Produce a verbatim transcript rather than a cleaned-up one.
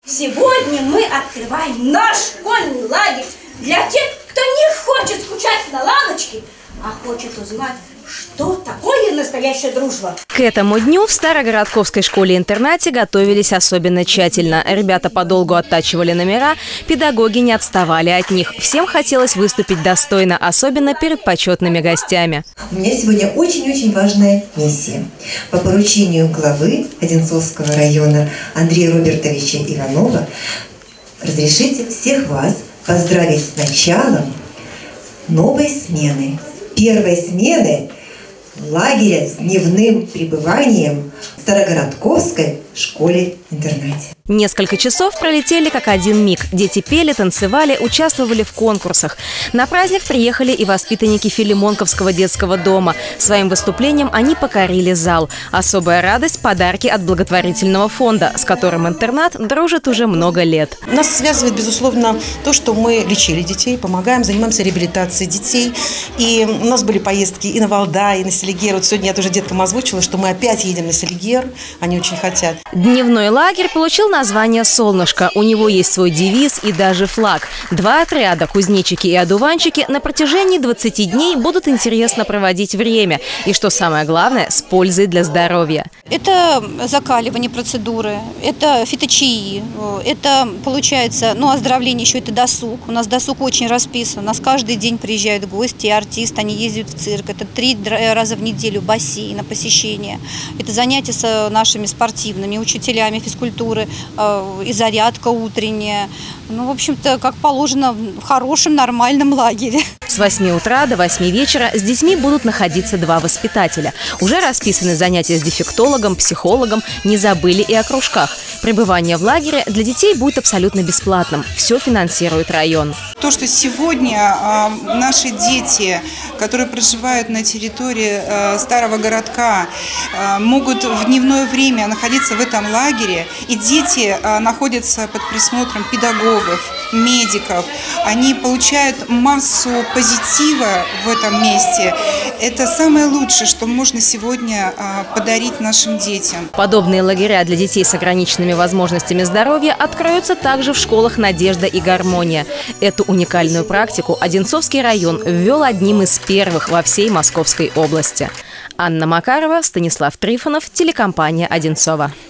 Сегодня мы открываем наш школьный лагерь для тех, кто не хочет скучать на лавочке, а хочет узнать, что такое настоящая дружба. К этому дню в Старогородковской школе-интернате готовились особенно тщательно. Ребята подолгу оттачивали номера, педагоги не отставали от них. Всем хотелось выступить достойно, особенно перед почетными гостями. У меня сегодня очень-очень важная миссия. По поручению главы Одинцовского района Андрея Робертовича Иванова разрешите всех вас поздравить с началом новой смены. Первой смены лагеря с дневным пребыванием в Старогородковской школе-интернате. Несколько часов пролетели как один миг. Дети пели, танцевали, участвовали в конкурсах. На праздник приехали и воспитанники Филимонковского детского дома. Своим выступлением они покорили зал. Особая радость – подарки от благотворительного фонда, с которым интернат дружит уже много лет. Нас связывает, безусловно, то, что мы лечили детей, помогаем, занимаемся реабилитацией детей. И у нас были поездки и на Валдай, и на Селигер. Вот сегодня я тоже деткам озвучила, что мы опять едем на Селигер. Они очень хотят. Дневной лагерь получил название «Солнышко». У него есть свой девиз и даже флаг. Два отряда, кузнечики и одуванчики, на протяжении двадцати дней будут интересно проводить время. И, что самое главное, с пользой для здоровья. Это закаливание процедуры, это фиточаи, это, получается, ну, оздоровление еще, это досуг. У нас досуг очень расписан. У нас каждый день приезжают гости, артисты, они ездят в цирк. Это три раза в неделю бассейн на посещение. Это занятия с нашими спортивными учителями физкультуры, и зарядка утренняя. Ну, в общем-то, как положено в хорошем, нормальном лагере. С восьми утра до восьми вечера с детьми будут находиться два воспитателя. Уже расписаны занятия с дефектологом, психологом, не забыли и о кружках. Пребывание в лагере для детей будет абсолютно бесплатным. Все финансирует район. То, что сегодня э, наши дети, которые проживают на территории э, старого городка, э, могут в дневное время находиться в этом лагере, и дети э, находятся под присмотром педагогов, медиков, они получают массу позитива в этом месте. Это самое лучшее, что можно сегодня э, подарить нашим детям. Подобные лагеря для детей с ограниченными возможностями здоровья откроются также в школах «Надежда» и «Гармония». Эту уникальную практику Одинцовский район ввел одним из первых во всей Московской области. Анна Макарова, Станислав Трифонов, телекомпания «Одинцова».